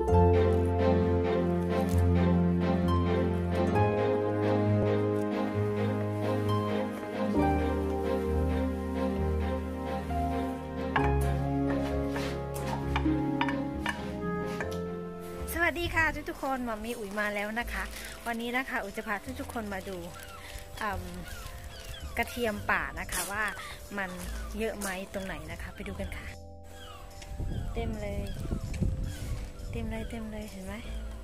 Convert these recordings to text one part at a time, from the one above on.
สวัสดีค่ะทุกคนมามีอุ๋ยมาแล้วนะคะวันนี้นะคะอุ๋ยจะพาทุกคนมาดูกระเทียมป่านะคะว่ามันเยอะไหมตรงไหนนะคะไปดูกันค่ะเต็มเลยเต็มเลยเห็นไหม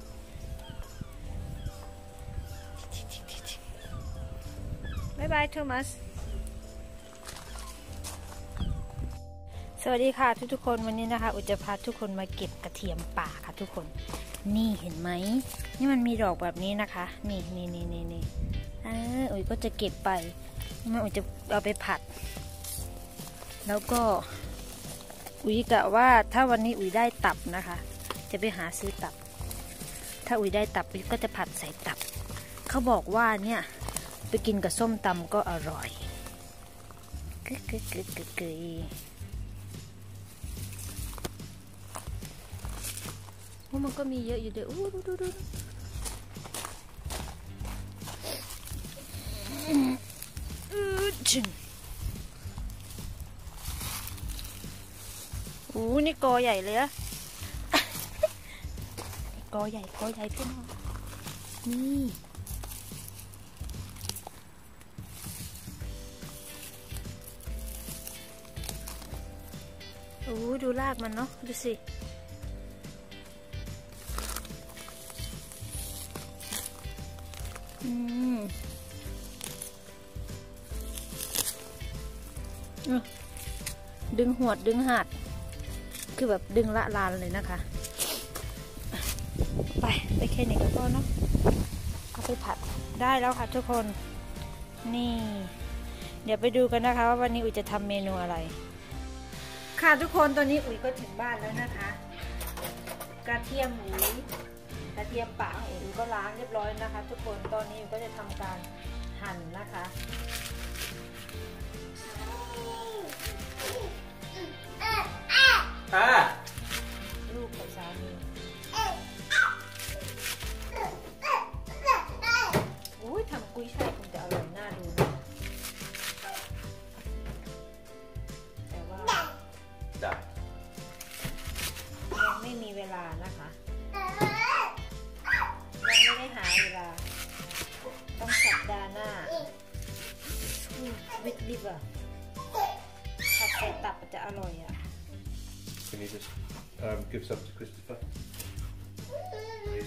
บ๊ายบายโทมัสสวัสดีค่ะทุกคนวันนี้นะคะอุ๋ยจะพาทุกคนมาเก็บกระเทียมป่าค่ะทุกคนนี่เห็นไหมนี่มันมีดอกแบบนี้นะคะนี่อุ๋ยก็จะเก็บไปนี่อุ๋ยจะเอาไปผัดแล้วก็อุ๋ยกะว่าถ้าวันนี้อุ๋ยได้ตับนะคะจะไปหาซื้อตับถ้าอุ๋ยได้ตับอุ๋ยก็จะผัดใส่ตับเขาบอกว่าเนี่ยไปกินกับส้มตำก็อร่อยมันก็มีเยอะอยู่เดี๋ยวดูนี่กอใหญ่เลยอะกอใหญ่พี่น้องนี่ดูรากมันเนาะดูสิดึงหวดดึงหัดคือแบบดึงละลานเลยนะคะไปแค่นี้ก็พอเนาะเอาไปผัดได้แล้วค่ะทุกคนนี่เดี๋ยวไปดูกันนะคะว่าวันนี้อุ๋ยจะทำเมนูอะไรค่ะทุกคนตอนนี้อุ๋ยก็ถึงบ้านแล้วนะคะกระเทียมอุ๋ยกระเทียมป่าอุ๋ยก็ล้างเรียบร้อยนะคะทุกคนตอนนี้อุ๋ยก็จะทำการหั่นนะคะลูกกับสามีทำกุ้ยช่ายคงจะอร่อยน่าดูนะแต่ว่ายังไม่มีเวลานะคะยังไม่ได้หาเวลาต้องสัปดาห์หน้าวิดลิบอะผัดใส่ตับจะอร่อยอะ Can you just give some to Christopher? Please.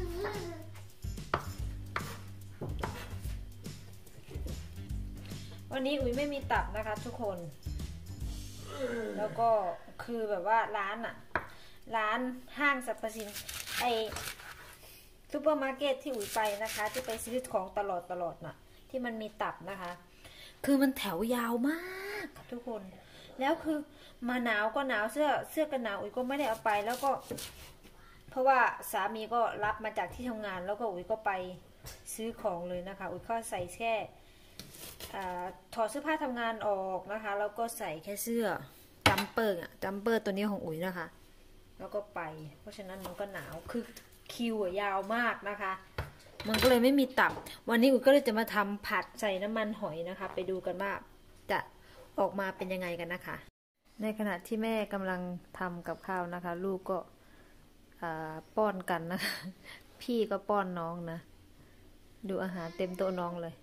วันนี้อุ๋ยไม่มีตับนะคะทุกคนแล้วก็คือแบบว่าร้านห้างสรรพสินค้าซูเปอร์มาร์เก็ตที่อุ๋ยไปนะคะที่ไปซื้อของตลอดน่ะที่มันมีตับนะคะคือมันแถวยาวมากทุกคนแล้วคือมาหนาวก็หนาวเสื้อกันหนาวอุ๋ยก็ไม่ได้เอาไปแล้วก็เพราะว่าสามีก็รับมาจากที่ทำงานแล้วก็อุ๋ยก็ไปซื้อของเลยนะคะอุ๋ยก็ใส่แค่ถอดเสื้อผ้าทำงานออกนะคะแล้วก็ใส่แค่เสื้อจัมเปอร์ตัวนี้ของอุ๋ยนะคะแล้วก็ไปเพราะฉะนั้นมันก็หนาวคือคิวยาวมากนะคะมันก็เลยไม่มีตับวันนี้อุ๋ยก็เลยจะมาทำผัดใส่น้ำมันหอยนะคะไปดูกันว่าจะออกมาเป็นยังไงกันนะคะในขณะที่แม่กำลังทำกับข้าวนะคะลูกก็ป้อนกันนะคะพี่ก็ป้อนน้องนะดูอาหารเต็มโต๊ะน้องเลย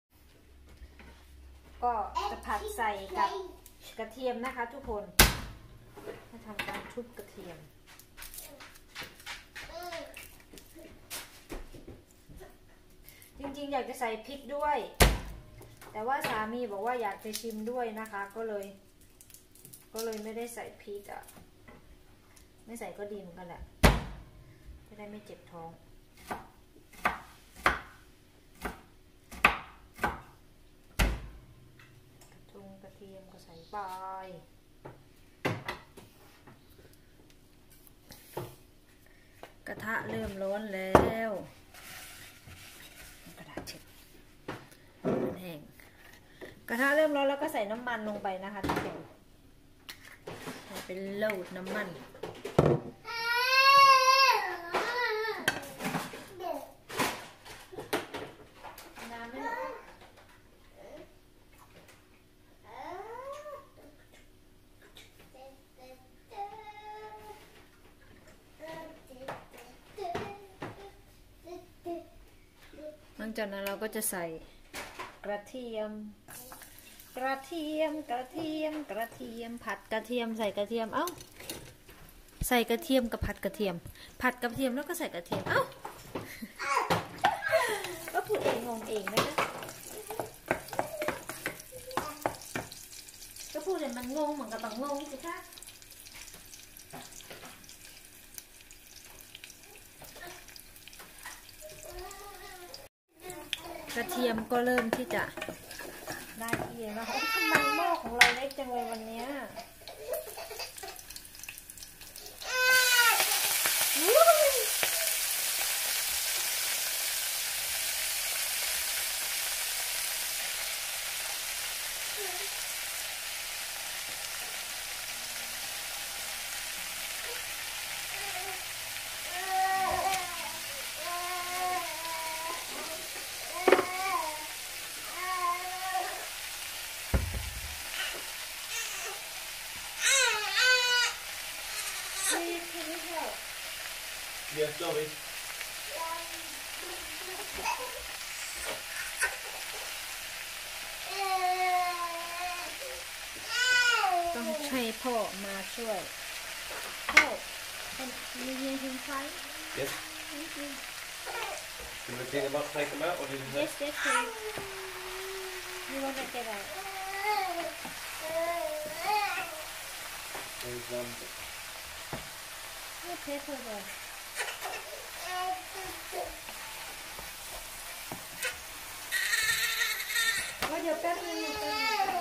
ก็จะผัดใส่กับกระเทียมนะคะทุกคนมาทำการทุบกระเทียมจริงๆอยากจะใส่พริกด้วยแต่ว่าสามีบอกว่าอยากจะชิมด้วยนะคะก็เลยไม่ได้ใส่พริกอ่ะไม่ใส่ก็ดีเหมือนกันแหละจะได้ไม่เจ็บท้องกระเทียมก็ใส่ไปกระทะเริ่มร้อนแล้วกระดาษเช็ดแห้งกระทะเริ่มร้อนแล้วก็ใส่น้ำมันลงไปนะคะทุกคนเป็นโลดน้ำมันหลังจากนั้นเราก็จะใส่กระเทียมผัดกระเทียมใส่กระเทียมเอ้าใส่กระเทียมกับผัดกระเทียมแล้วก็ใส่กระเทียมเอ้าก็พูดเองงงเองนะก็พูดเลยมันงงเหมือนกับต้องงงสิคะกระเทียมก็เริ่มที่จะได้ที่แล้วนะคะทำไมหม้อของเราเล็กจังเลยวันนี้ Yes, sorry. ต้องให้พ่อมาช่วยพ่อเป็นยืนทิ้งไฟ Yes. Thank you. You want to take them out, or did you Yes, yes, please. You want to get out? There's What paper there? Oh, your pepper, your pepper.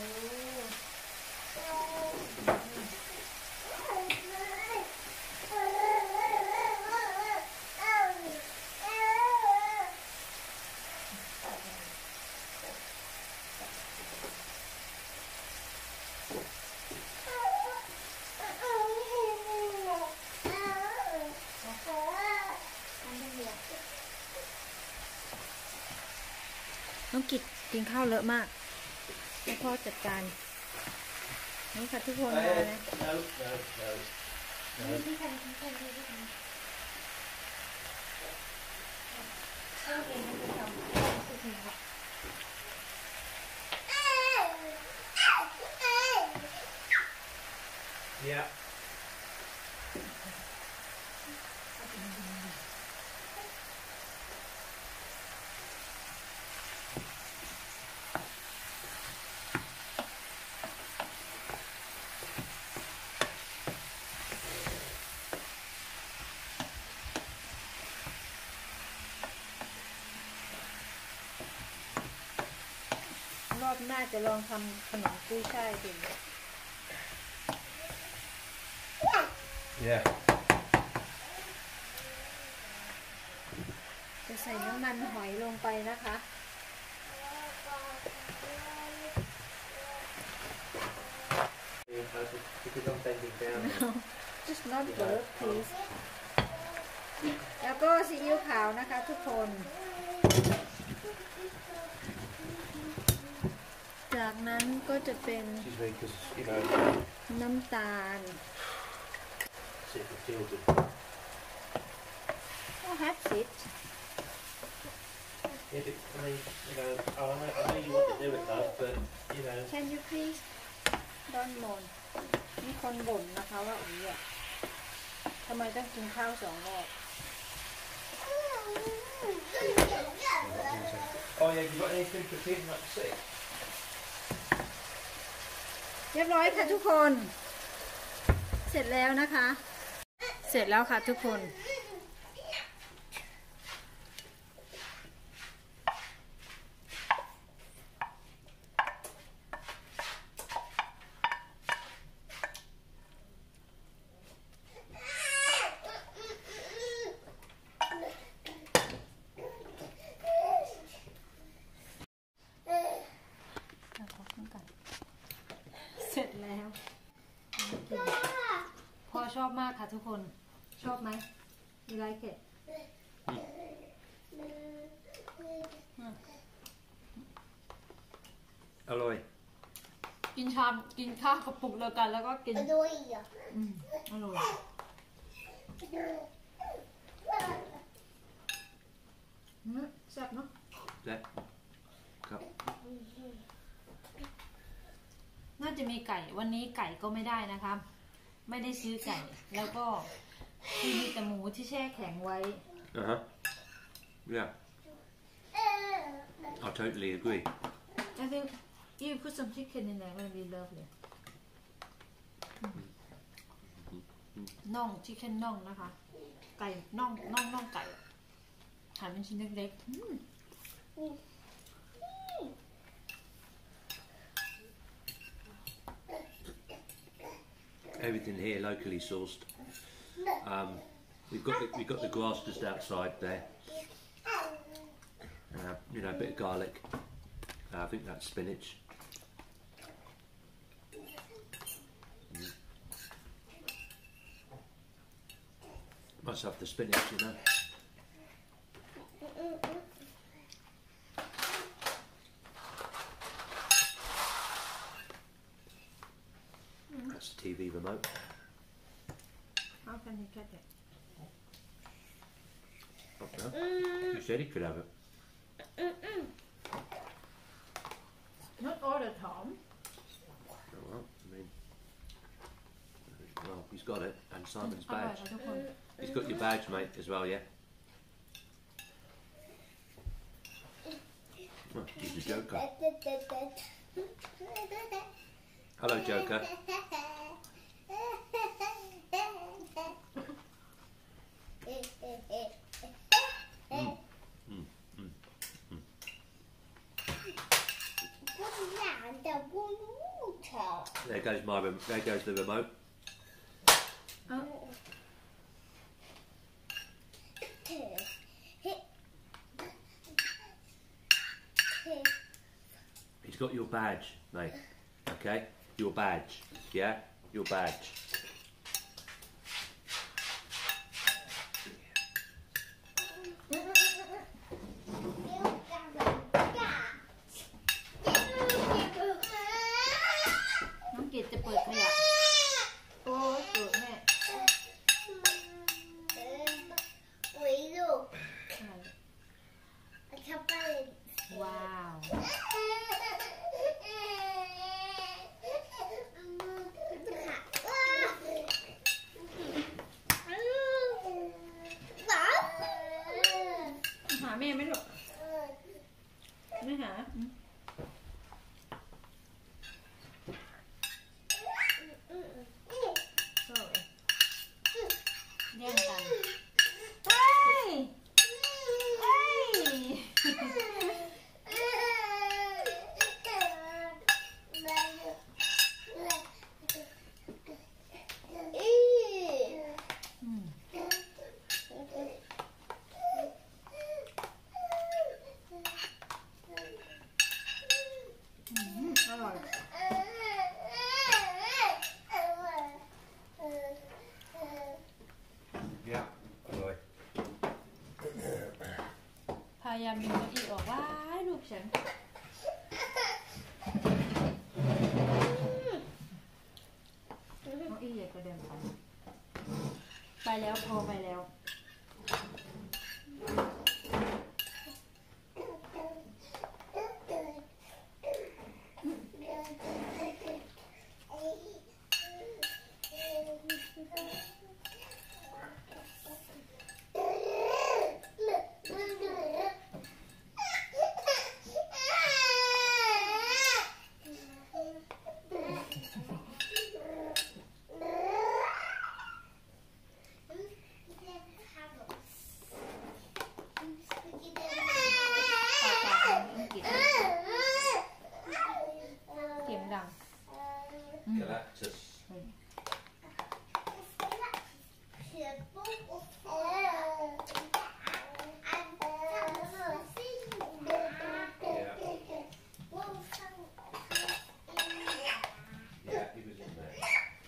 Oh. น้องกิตกินข้าวเลอะมากให้พ่อจัดการนี่ค่ะทุกคนมานะ no. ที่ใครที่ใครที่ใครพ่อเองจะทำทุกทีครับ Yeah. รอบหน้าจะลองทำขนมกุ้ยช่ายดู Yeah. จะใส่น้ำมันหอยลงไปนะคะ Because I'm bending down. No, just not work please แล้วก็ซีอิ๊วขาวนะคะทุกคน จากนั้นก็จะเป็น She's very, because, you know, น้ำตาล see if it feels it. Oh, have it. Yeah, but, I mean, you know, I know you want to do it, love, but, you know. Can you please don't moan มีคนบ่นนะคะว่าอุ๊ยอะทำไมต้องกินข้าว2 รอบ Oh, yeah, you got anything for feeding up sick? เรียบร้อยค่ะทุกคน เสร็จแล้วนะคะ เสร็จแล้วค่ะทุกคน เสร็จแล้วพ่อชอบมากค่ะทุกคน ชอบไหม You like it อร่อยกินชามกินข้าวกระปุกเดียวกันแล้วก็กินอร่อยอ่ะอร่อยแซ่บเนาะ There. Cup. น่าจะมีไก่วันนี้ไก่ก็ไม่ได้นะคะไม่ได้ซื้อไก่แล้วก็มีแต่หมูที่แช่แข็งไว้ Yeah. I totally agree. I think you put some chicken in there gonna be lovely น่องชิคเก้นน่องนะคะไก่น่องไก่หั่นเป็นชิ้นเล็กๆ Everything here locally sourced. We've got the grass just outside there. You know, a bit of garlic. I think that's spinach. Must have the spinach, you know. That's the TV remote. How can you get it? Okay. You said he could have it. Not all the time. Oh, well, I mean, well, he's got it, and Simon's อร่อย badge. ค่ะทุกคน He's got your badge, mate, as well, yeah? Oh, he's a joker. Hello, Joker. There goes there goes the remote. He's got your badge, mate. Okay? Your badge. Yeah? Your badge. น้องกิตจะเปิดขยะโอ้เปิดแม่ว้าวหาแม่ไหมลูกไม่หาแย่งกันเฮ้ยเฮ้ยอร่อย Yeah. Right. พยายามดึงเก้าอี้ออกว้ายลูกฉันเก้าอี้ใหญ่กระเด็นไปแล้วพอไปแล้ว เสียงดัง Galactus. Yeah, he was in there.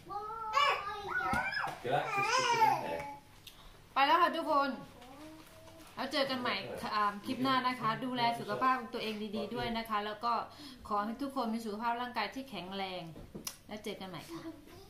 Galactus was in there. ไปแล้วค่ะทุกคนแล้วเจอกันใหม่คลิปหน้านะคะ ดูแลสุขภาพตัวเองดีๆด้วยนะคะ แล้วก็ขอให้ทุกคนมีสุขภาพร่างกายที่แข็งแรง แล้วเจอกันใหม่ค่ะ